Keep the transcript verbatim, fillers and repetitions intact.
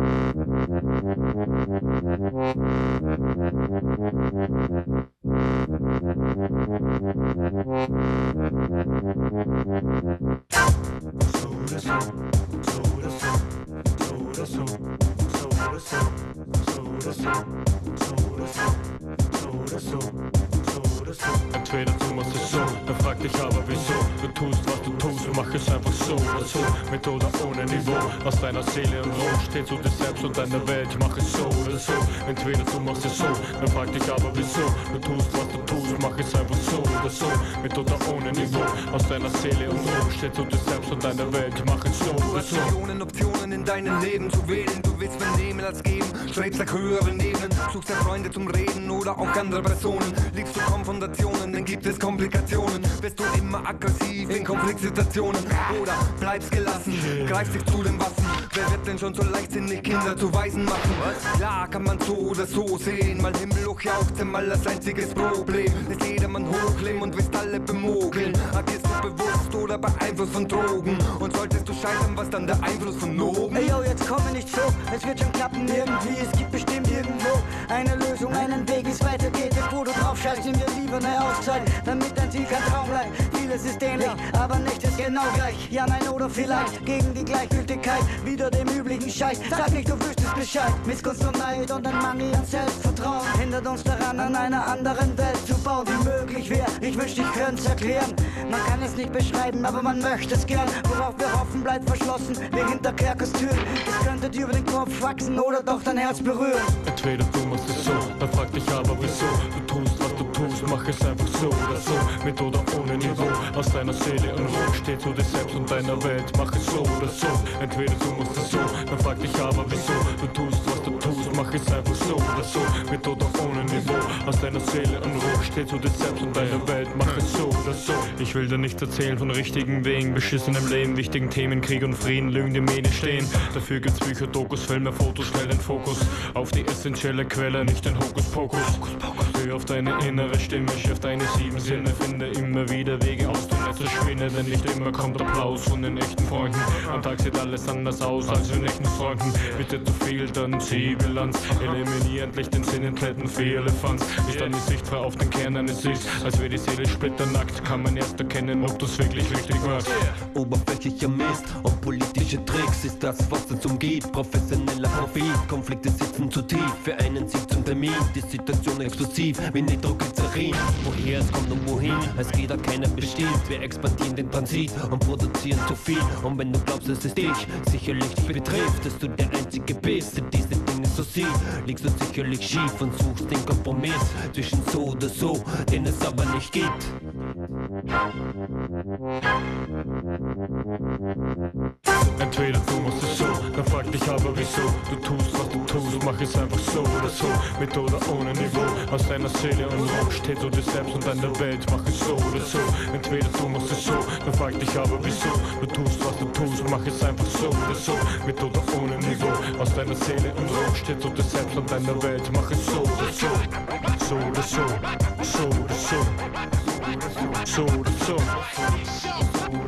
Entweder du machst es so, dann frag dich aber wieso. Du tust, was du tust, mach es einfach so oder so. Mit oder ohne Niveau, aus deiner Seele und Ruhe steht zu dir selbst und deiner Welt, mach es so oder so. Entweder du machst es so, dann frag dich aber wieso. Du tust, was du tust, mach es einfach so oder so. Mit oder ohne Niveau, aus deiner Seele und Ruhe steht zu dir selbst und deiner Welt, mach es so oder so. Millionen Optionen in deinem Leben zu wählen, du willst mehr nehmen als geben, strebst nach höheren Ebenen, suchst dir Freunde zum Reden oder auch andere Personen, liebst du Konfrontationen, dann gibt es Komplikationen, bist du immer aggressiv in Konfliktsituationen oder bleibst gelassen, greifst dich zu den Waffen, wer wird denn schon so leichtsinnig Kinder zu Waisen machen? Klar kann man so oder so sehen, mal Himmel hoch jauchzen, mal als einziges Problem, lässt jedermann hochleben und willst alle bemogeln, agierst du bewusst oder beeinflusst von Drogen und solltest du scheitern, was dann der Einfluss von oben? Ey yo, jetzt komme nicht so, es wird schon klappen irgendwie, es gibt bestimmt irgendwo eine Lösung, einen Weg, wie es weitergeht, jetzt wo du drauf scheißt, nimm dir lieber eine Auszeit, damit dein Ziel kein Traum bleibt, vieles ist ähnlich, aber nichts ist genau gleich, ja nein oder vielleicht, gegen die Gleichgültigkeit, wieder dem üblichen Scheiß, sag nicht du wüsstest Bescheid, Missgunst und Neid und ein Mangel an Selbstvertrauen, hindert uns daran, an einer anderen Welt zu bauen, die möglich wäre, ich wünschte ich könnte es erklären, man kann es nicht beschreiben, aber man möchte es gern, worauf wir hoffen, bleibt verschlossen, wie hinter Kerkerstüren, es könnte dir über den Kopf wachsen oder doch dein Herz berühren. Entweder du machst es so, dann frag dich aber wieso. Du tust, was du tust, mach es einfach so oder so. Mit oder ohne Niveau, aus deiner Seele und Ruhe steht zu dir selbst und deiner Welt, mach es so oder so. Entweder du machst es so, dann frag dich aber wieso. Du tust, was du tust, mach es einfach so oder so. Mit oder ohne Niveau, aus deiner Seele und Ruhe steht zu dir selbst und deiner Welt, mach es so oder so. Ich will dir nicht erzählen von richtigen Wegen, beschissenem Leben, wichtigen Themen, Krieg und Frieden, Lügen, die Medien stehen. Dafür gibt's Bücher, Dokus, Filme, Fotos, schnell den Fokus auf die essentielle Quelle, nicht den Hokuspokus. Hör auf deine innere Stimme, schärf deine sieben Sinne, finde immer wieder Wege aus dem Netz verschwinde, denn nicht immer kommt Applaus von den echten Freunden. Am Tag sieht alles anders aus als in echten Freunden. Bitte zu viel, dann zieh Bilanz, eliminier endlich den Sinn in Plätten für Elefants. Ist dann die Sicht frei auf den Kern eines Ichs, als wäre die Seele splitternackt, kann man erst erkennen, ob du's wirklich richtig machst. Oberflächlicher Mist und politische Tricks ist das, was uns umgeht. Professioneller Profit, Konflikte sitzen zu tief für einen Sieg zum Termin. Die Situation explosiv wie Nitroglycerin. Woher es kommt und wohin, es geht da keiner bestimmt. Wir expandieren den Transit und produzieren zu viel. Und wenn du glaubst, dass es dich sicherlich dich betrifft, dass du der Einzige bist, der diese Dinge so sieht, liegst du sicherlich schief und suchst den Kompromiss zwischen so oder so, den es aber nicht gibt. Entweder du machst es so, dann frag dich aber wieso. Du tust, was du tust, mach es einfach so oder so. Mit oder ohne Niveau, aus deiner Seele und Ruhe steht zu dir selbst und deiner Welt, mach es so oder so. Entweder du machst es so, dann frag dich aber wieso. Du tust, was du tust, mach es einfach so oder so. Mit oder ohne Niveau, aus deiner Seele und Ruhe steht zu dir selbst und deiner Welt, mach es so oder so. So oder so, so oder so, so oder so.